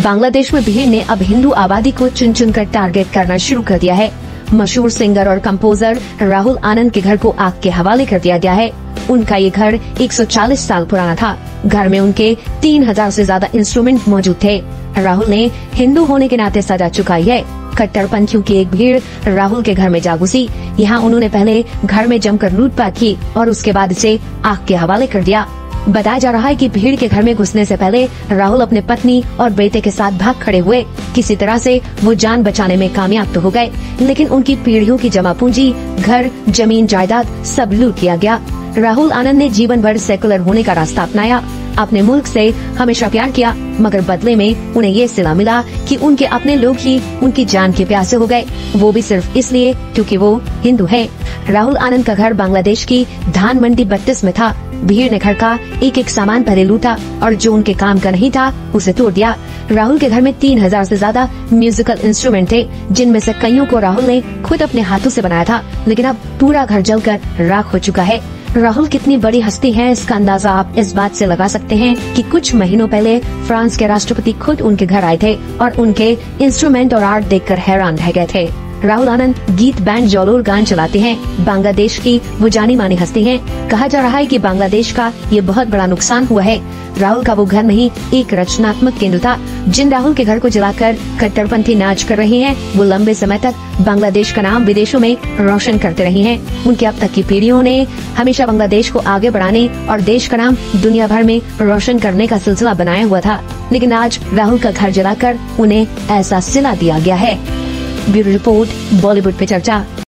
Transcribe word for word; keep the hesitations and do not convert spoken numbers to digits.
बांग्लादेश में भीड़ ने अब हिंदू आबादी को चुन चुन कर टारगेट करना शुरू कर दिया है। मशहूर सिंगर और कंपोजर राहुल आनंद के घर को आग के हवाले कर दिया गया है। उनका ये घर एक सौ चालीस साल पुराना था। घर में उनके तीन हजार से ज्यादा इंस्ट्रूमेंट मौजूद थे। राहुल ने हिंदू होने के नाते सजा चुकाई है। कट्टरपंथियों की एक भीड़ राहुल के घर में जा घुसी। यहाँ उन्होंने पहले घर में जमकर लूटपाट की और उसके बाद इसे आग के हवाले कर दिया। बताया जा रहा है कि भीड़ के घर में घुसने से पहले राहुल अपने पत्नी और बेटे के साथ भाग खड़े हुए। किसी तरह से वो जान बचाने में कामयाब तो हो गए, लेकिन उनकी पीढ़ियों की जमा पूंजी, घर, जमीन, जायदाद सब लूट लिया गया। राहुल आनंद ने जीवन भर सेकुलर होने का रास्ता अपनाया। अपने मुल्क से हमेशा प्यार किया, मगर बदले में उन्हें ये सिला मिला कि उनके अपने लोग ही उनकी जान के प्यासे हो गए, वो भी सिर्फ इसलिए क्योंकि वो हिंदू है। राहुल आनंद का घर बांग्लादेश की धान मंडी बत्तीस में था। भीड़ ने घर का एक एक सामान पहले लूटा और जो उनके काम का नहीं था उसे तोड़ दिया। राहुल के घर में तीन हजार से ज्यादा म्यूजिकल इंस्ट्रूमेंट थे, जिनमें से कईयों को राहुल ने खुद अपने हाथों से बनाया था, लेकिन अब पूरा घर जलकर राख हो चुका है। राहुल कितनी बड़ी हस्ती है, इसका अंदाजा आप इस बात से लगा सकते हैं कि कुछ महीनों पहले फ्रांस के राष्ट्रपति खुद उनके घर आए थे और उनके इंस्ट्रूमेंट और आर्ट देखकर हैरान रह गए थे। राहुल आनंद गीत, बैंड, जौलोर गान चलाते हैं। बांग्लादेश की वो जानी मानी हस्ती हैं। कहा जा रहा है कि बांग्लादेश का ये बहुत बड़ा नुकसान हुआ है। राहुल का वो घर नहीं, एक रचनात्मक केंद्र था। जिन राहुल के घर को जलाकर कट्टरपंथी नाच कर रहे हैं, वो लंबे समय तक बांग्लादेश का नाम विदेशों में रोशन करते रहे हैं। उनके अब तक की पीढ़ियों ने हमेशा बांग्लादेश को आगे बढ़ाने और देश का नाम दुनिया भर में रोशन करने का सिलसिला बनाया हुआ था, लेकिन आज राहुल का घर जलाकर उन्हें ऐसा सिला दिया गया है। ब्यूरो रिपोर्ट, बॉलीवुड पे चर्चा।